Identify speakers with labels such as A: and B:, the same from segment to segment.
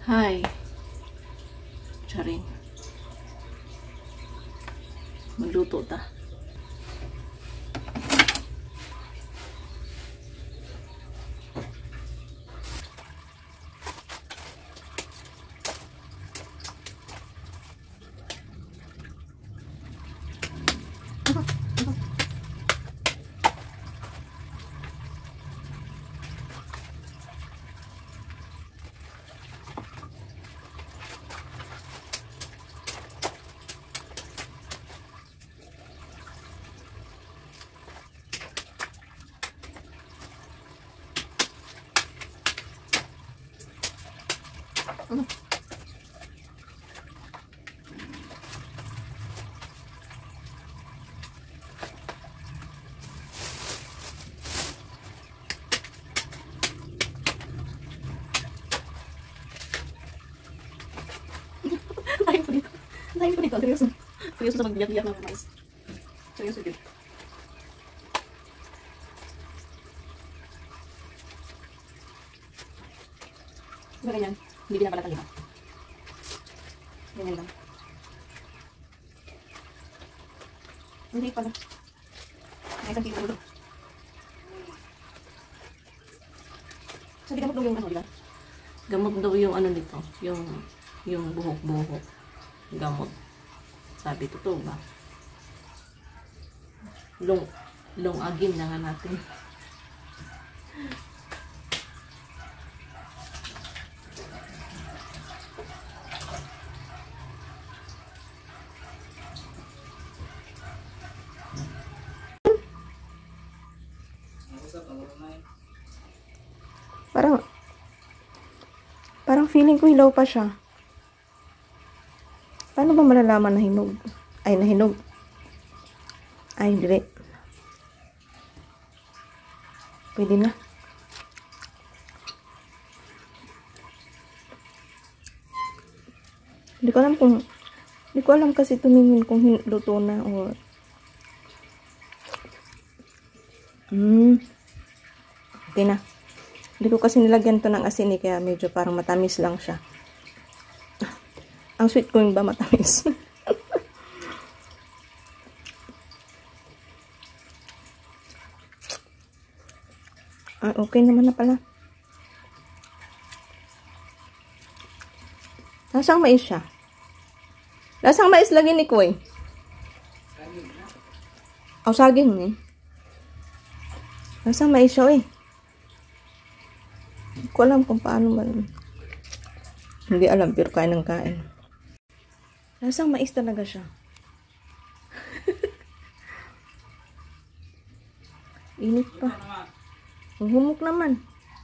A: Hi. Charing. Magluto ta. Tayo po dito. Tayo po dito. Seryoso. Seryoso sa magbiyak-biyak ng mais. Seryoso dito. Diba ganyan? Hindi binabalatan diba? Ganyan lang. Hindi pala. May isang kilo ulo. Sabi gamot daw yung ano, diba? Gamot daw yung ano dito. Yung buhok-buhok. Gamot. Sabi, totoo ba? Long agim na nga natin.
B: Parang feeling ko hilaw pa siya. Paano ba malalaman na hinog? Ay, nahinog. Ay, hindi. Pwede na. Hindi ko alam kasi tumingin kung luto na or okay na. Hindi ko kasi nilagyan to ng asin kaya medyo parang matamis lang siya. Ang sweet corn ba matamis? Okay naman na pala. Lasang mais siya. Lasang mais lagi ni Koy. Saging eh. Lasang mais siya eh. Hindi ko alam kung paano man. Hindi alam pero kain ng kain. Lasang mais talaga siya. Init pa. Humuk naman.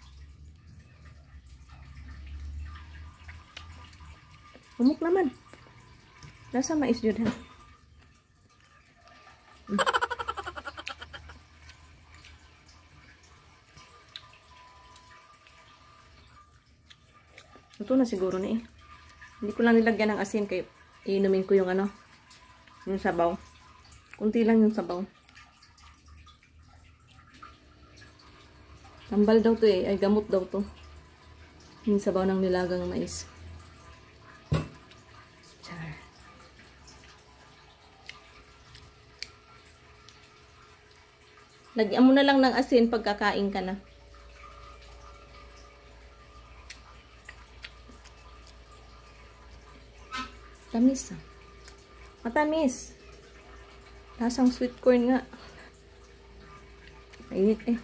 B: Humuk naman. Lasang mais yun ha. Ito na siguro na eh. Hindi ko lang nilagyan ng asin kaya iinumin ko yung ano, yung sabaw. Kunti lang yung sabaw. Tambal daw to eh. Ay, gamot daw to. Yung sabaw ng nilagang mais. Char. Lagyan mo na lang ng asin pagkakain ka na. Tamis ah. Matamis. Lasang sweet corn nga. Mainit eh.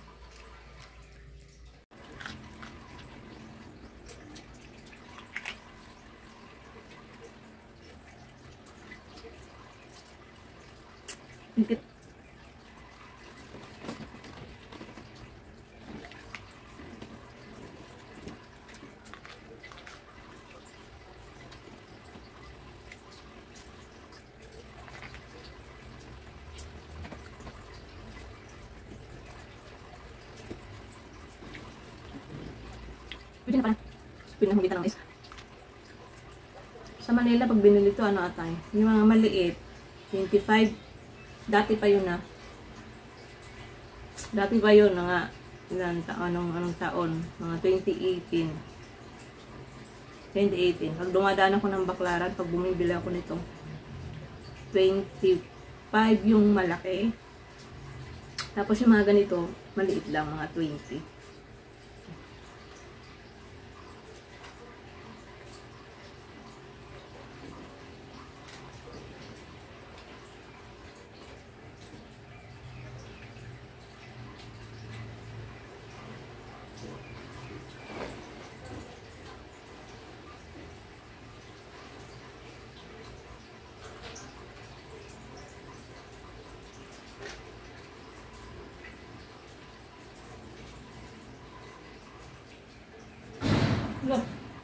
B: Ingit. Pwede na pala. Pwede na humitan ng isa. Sa Manila, pag binili ito, ano atay? Yung mga maliit, 25. Dati pa yun na. Dati pa yun, nga, anong taon? Mga 2018. 2018. Pag dumadaan ako ng Baklaran, pag bumibili ako nito, 25 yung malaki. Tapos yung mga ganito, maliit lang, mga 20. Look.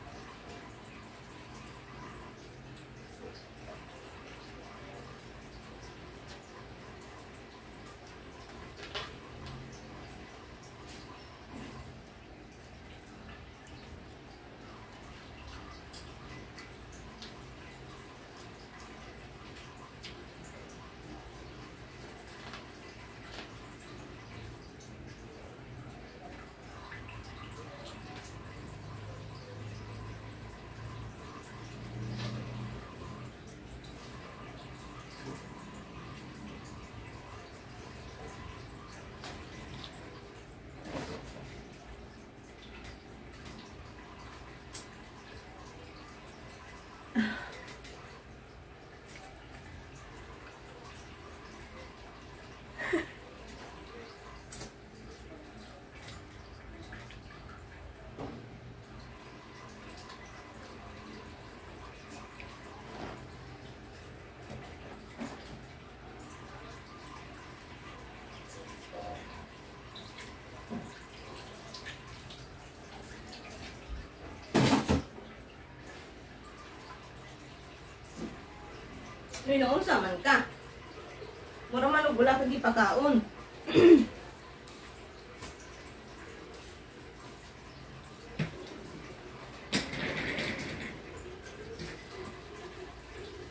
B: Noon sa man ka. Mura man og wala kag ipakaon.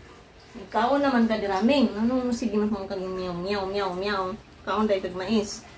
B: Kaon naman ka diraming. Anong sige man kang kag meow meow meow meow. Kaon dai kag mais.